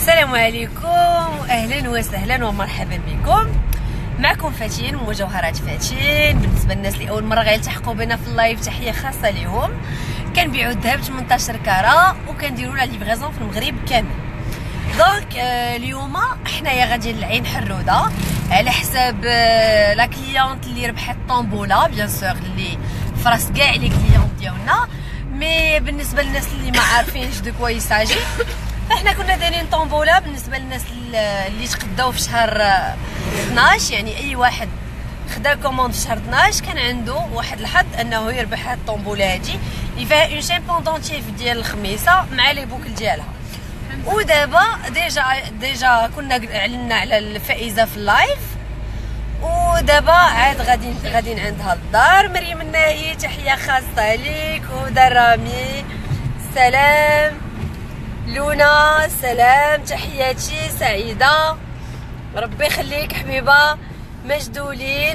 السلام عليكم، اهلا وسهلا ومرحبا بكم. معكم فاتين ومجوهرات فاتين. بالنسبه للناس اللي اول مره غيلتحقوا بنا في اللايف، تحيه خاصه لهم. كنبيعوا الذهب 18 كاره وكنديروا لا ليفريزون في المغرب كامل. دونك اليوم حنايا غاديين لعين حروده على حساب لا كليونت اللي ربحت طومبولا، بيان سور اللي فراس كاع لي كليونت ديالنا. مي بالنسبه للناس اللي ما عارفينش دو كوا يساجي، فاحنا كنا دايرين طومبولا بالنسبه للناس اللي تقداو في شهر 12. يعني اي واحد خدا كوموند في شهر 12 كان عنده واحد الحظ انه يربح هاد الطومبولا هادي اللي فيها اون شامبون دونتيف ديال الخميسه مع لي بوكل ديالها. ودابا ديجا كنا اعلنا على الفائزه في اللايف، ودابا عاد غاديين عندها الدار. مريم الناهي تحيه خاصه ليك، وهدى رامي سلام، لونا سلام، تحياتي سعيده، ربي يخليك حبيبه، مجدولين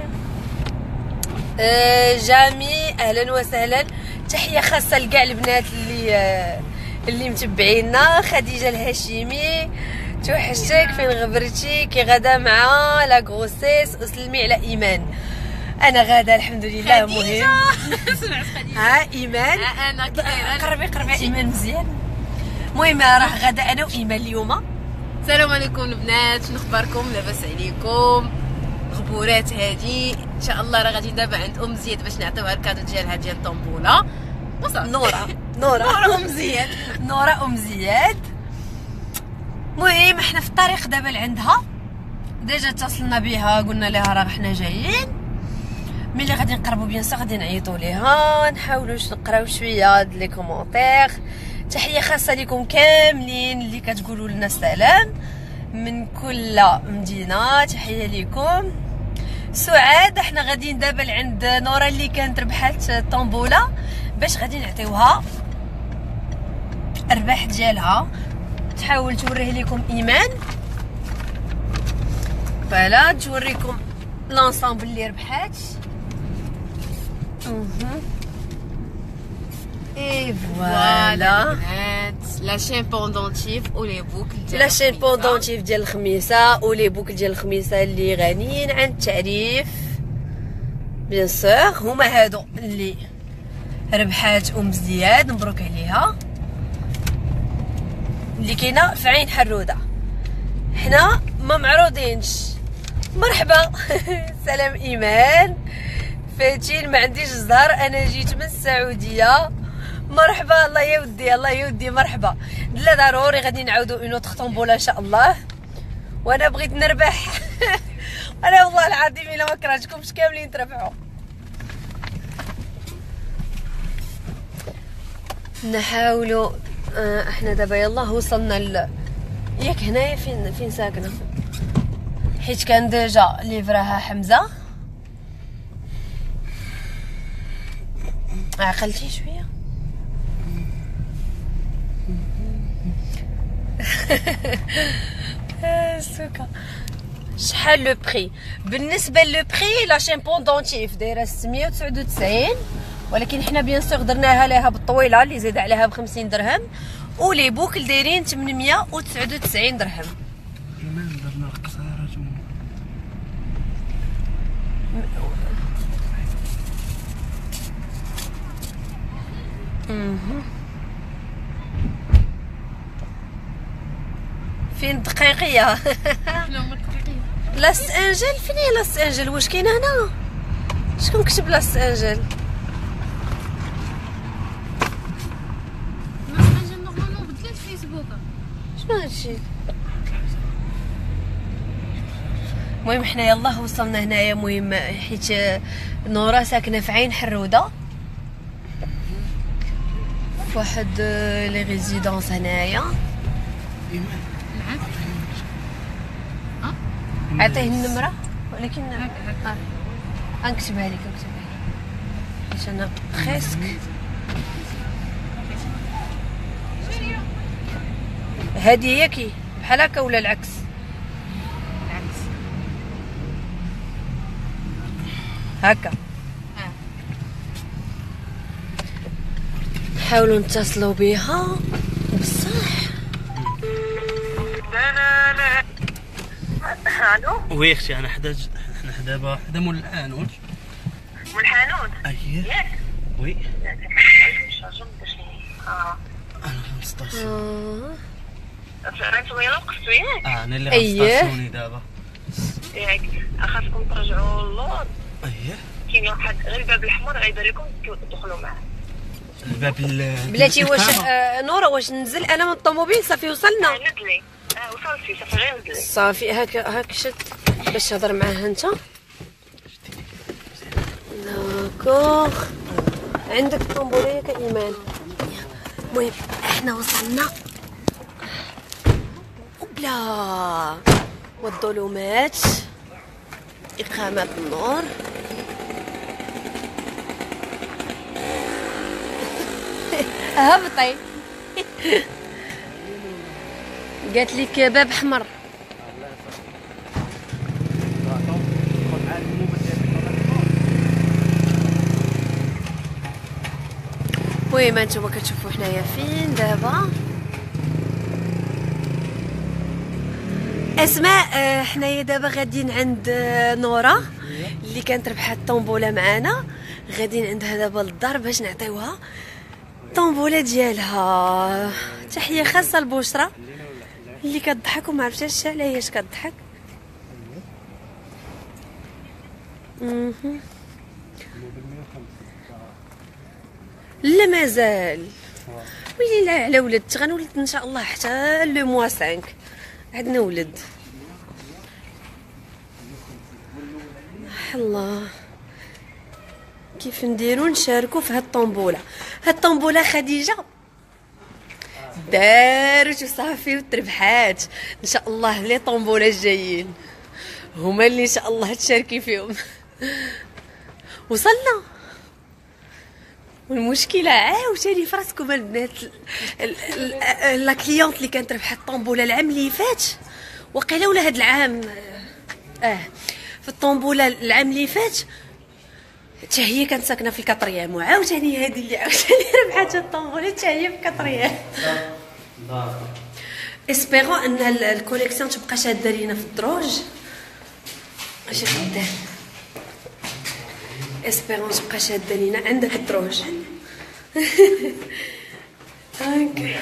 جامي اهلا وسهلا، تحيه خاصه لكاع البنات اللي متبعينا. خديجه الهاشمي توحشتك، فين غبرتي؟ كي غدا مع لا غروسيس، وسلمي على ايمان. انا غاده الحمد لله. مهم سمعت خديجه. ها ايمان انا قربي ايمان مزيان. المهم راه غاده انا وايمان اليوم. السلام عليكم البنات، شنو اخباركم؟ لاباس عليكم؟ غبورات هادي ان شاء الله. راه غادي دابا عند ام زياد باش نعطيوها الكادو ديالها ديال الطومبوله. نورا ام زياد. نورا ام زياد. المهم حنا في الطريق دابا لعندها، ديجا اتصلنا بها قلنا لها راه حنا جايين. ملي غادي نقربوا بيان سور غادي نعيطوا ليها، نحاولوا نقراو شويه لي كومونتير. تحيه خاصه لكم كاملين اللي كتقولوا لنا السلام من كل مدينه، تحيه لكم. سعاد احنا غاديين دابا لعند نورا اللي كانت ربحات طومبولا باش غادي نعطيوها الربح ديالها. تحاول توريه لكم ايمان، فلا توريكم لونسامبل اللي ربحات. اي فوالا لا شامبون دونتيف ولي بوكل ديال لا شامبون دونتيف ديال الخميسه ولي بوكل ديال الخميسه اللي غانيين عن التعريف بيان سور. هما هادو اللي ربحات ام زياد، مبروك عليها، اللي كاينه في عين حروده. حنا ما معروضينش. مرحبا سلام ايمان فاتين، ما عنديش الزهر، انا جيت من السعوديه. مرحبا، الله يودي الله يودي، مرحبا. لا ضروري غادي نعاودو اون اوتر طومبولا ان شاء الله، وانا بغيت نربح انا والله العظيم الا ما كرهتكمش كاملين تربحوا. نحاولوا احنا دابا يلا وصلنا ياك هنايا فين ساكنه، حيت كان ديجا ليفراها حمزه. عقلتي شويه سوكا. شحال لو بري؟ بالنسبه لو بري لا شامبون دونتيف دايره 699، ولكن حنا بيان سور درناها لها بالطويله اللي زاد عليها ب 50 درهم، ولي بوكل دايرين 899 درهم. ايمان درنا القصيرات فين الدقيقيه؟ لاس انجل فين هي لاس انجل؟ واش كاين هنا؟ شكون كتب لاس انجل؟ لاس انجل نورمالمون بدلات فيسبوك. شنو هادشي؟ المهم حنا يلاه وصلنا هنايا. المهم حيت نورا ساكنه في عين حروده في واحد لي ريزيدونس هنايا. عطيه النمره، ولكن غنكتبها لك حيت انا بريسك. هادي هي كي بحال هكا ولا العكس؟ هكا. نحاولوا نتصلوا بها بصح الو وي اختي انا حنا دابا حدا مول الحانوت. من الحانوت اييه ياك وي اه انا في السطاسيون. انتم يلا وقفتوا ياك انا اللي أييه. غنستاسيوني دابا. ياك خاصكم ترجعوا للور. اييه كاين واحد غير الباب الاحمر غيبان لكم تدخلوا معاه. الباب بلاتي واش نورا واش ننزل انا من الطوموبيل صافي وصلنا نزلي وصلتي صافي غير نزلي. صافي هاك شد باش تهضر معاه انت. داكوغ عندك الطومبوليه كايمان. المهم احنا وصلنا بلا والظلمات إقامة النور. هبطي قالت لك باب احمر. المهم انتما كتشوفوا حنايا فين دابا. اسماء حنايا دابا غاديين عند نورا اللي كانت ربحات الطومبوله معانا. غاديين عندها دابا للدار باش نعطيوها الطومبوله ديالها. تحيه خاصه لبشرى اللي كتضحك وما عرفتش علاش كتضحك. لا مازال ويلي لا على ولدت غنولد ان شاء الله حتى لو موا 5 عندنا ولد. الله كيف نديرو نشاركو في هاد الطومبوله. هاد الطومبوله خديجه دارت وصافي وتربحات. ان شاء الله لي طومبوله الجايين هما اللي ان شاء الله تشاركي فيهم. وصلنا والمشكله عاوتاني في راسكم البنات. لا كليونت اللي كانت ربحت الطومبوله العام اللي فات وقيله ولا هاد العام في الطومبوله العام اللي فات حتى هي كانت ساكنه في الكاتريام وعاوتاني هذه اللي عاوتاني ربحات الطومبوله حتى هي في الكاتريام. اسبيغون ان الكوليكسيون تبقى شاده لينا في الدروج. اش غندير اسبيغون تبقى شاده لينا عندك الدروج. هاكا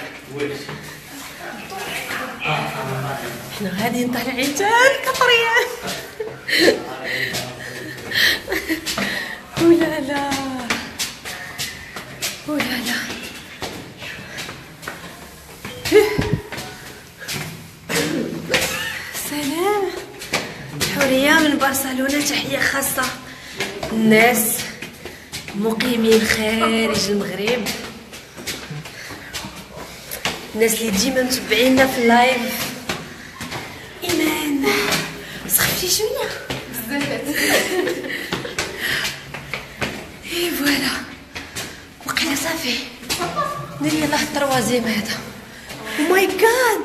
حنا غاديين طالعين حتى الكاتريام. ولا لا ولا لا سلام. حوريه من برشلونه. تحيه خاصه الناس مقيمين خارج المغرب، الناس اللي ديما متبعينا في اللايف. ايمان سخفتي شويه بزاف. اي فوالا وقيلا صافي ندير يلاه التروازيم هذا. او ماي جاد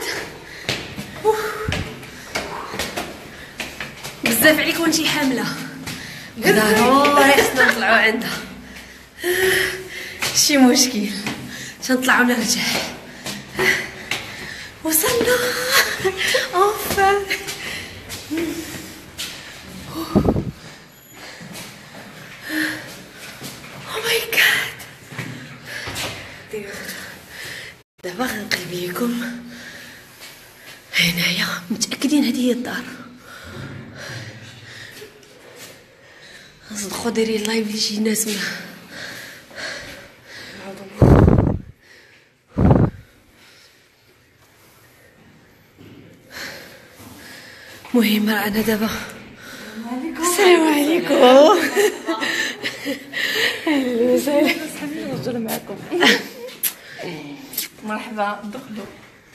بزاف عليك وانتي حامله. ضروري خصنا نطلعوا عندها. شي مشكل تنطلعوا نرجع. وصلنا اوفا. او ماي جاد. دابا غنقلب لكم هنايا. متاكدين هذه هي الدار. صدقوا ديري اللايف اللي شي ناس ما مهم. انا دابا السلام عليكم. اهلا وسهلا. نهضر معكم. مرحبا دخلوا.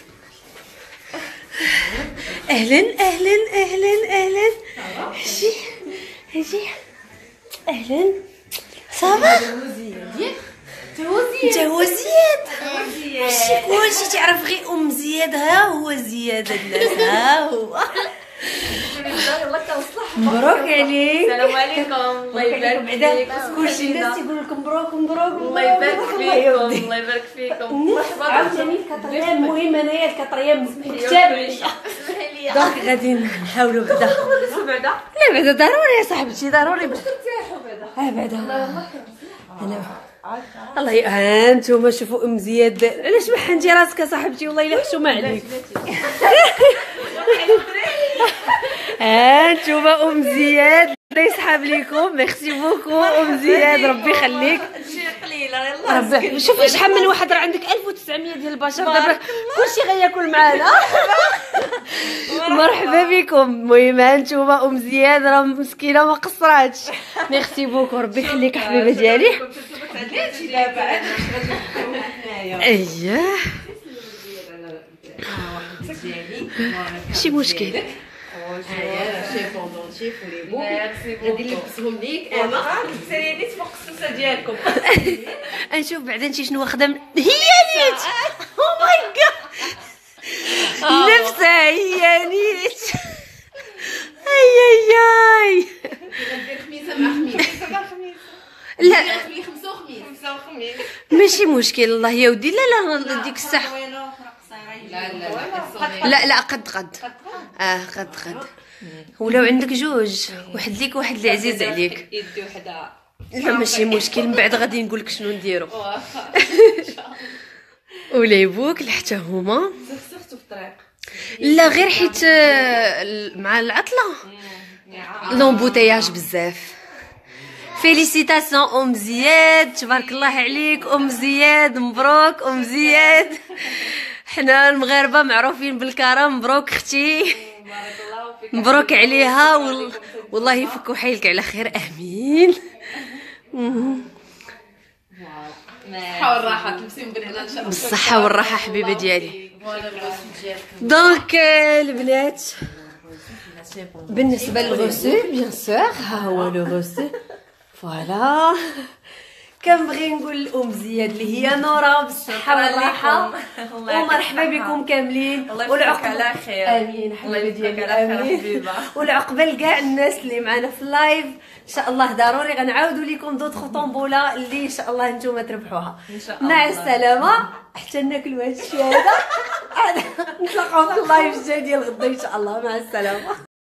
اهلا اهلا اهلا اهلا. اجي اجي اهلا صافا. انت هو زياد. ماشي كلشي تعرف غير ام زياد. ها هو زياد الناس. ها هو. مبروك عليك. السلام عليكم. الله يبارك فيك. كلشي الناس تيقول لكم مبروك مبروك. الله يبارك فيكم. الله يبارك فيكم. عاوتاني الكاتريام. المهم انايا الكاتريام كتاب. اسمحي دونك غادي نحاولوا بعدا لا بعدا ضروري يا صاحبتي ضروري بعدا انا الله ها انتوما شوفوا ام زياد علاش ما حنتي راسك يا صاحبتي والله الا حشومه عليك ها انتوما ام زياد الله يسحب ليكم ميرسي بوكو ام زياد ربي يخليك ربي شوفي شحال من واحد راه عندك 1900 ديال البشر دابا كلشي غياكل معانا مرحبا بكم المهم هانتوما ام زياد راه مسكينه ما قصراتش ميرسي بوكو ربي يخليك حبيبه ديالي اييه ماشي مشكل غادي نلبسهم ليك انا سيريني فوق السوسه ديالكم نشوف بعدا انت شنو واخده هي نيت او ماي جاد نفسها هي نيت اي غندير خميسه مع خميس لا تولي خمسه وخميس ماشي مشكل الله يا ودي لا ديك الساعه لا قد قد ولو عندك جوج واحد ليك واحد اللي عزيز عليك يدي وحده لا ماشي مشكل من بعد غادي نقول لك شنو نديرو وليبوك حتى هما سخسختو في الطريق لا غير حيت مع العطله لومبوتياج بزاف فيليسيتاسيون ام زياد تبارك الله عليك ام زياد مبروك ام زياد حنا المغاربه معروفين بالكرم مبروك اختي مبروك عليها والله يفك وحيلك على خير امين الصحه والراحه تلبسيهم بالهنا ان شاء الله بالصحه والراحه حبيبه ديالي دونك البنات بالنسبه للغسل بيان سور ها هو لو غسل فوالا كنبغي نقول لام زياد اللي هي نورا بالصحه والراحه ومرحبا بكم كاملين والعقبه على خير امين حبيبه ديالي امين والعقبه لكاع الناس اللي معنا في اللايف ان شاء الله ضروري غنعاودوا لكم دوطخ طومبولا اللي ان شاء الله نتوما تربحوها ان شاء الله مع السلامه حتى ناكلوا هاد الشيء هذا نتلاقاو في اللايف الجاي ديال غدا ان شاء الله مع السلامه.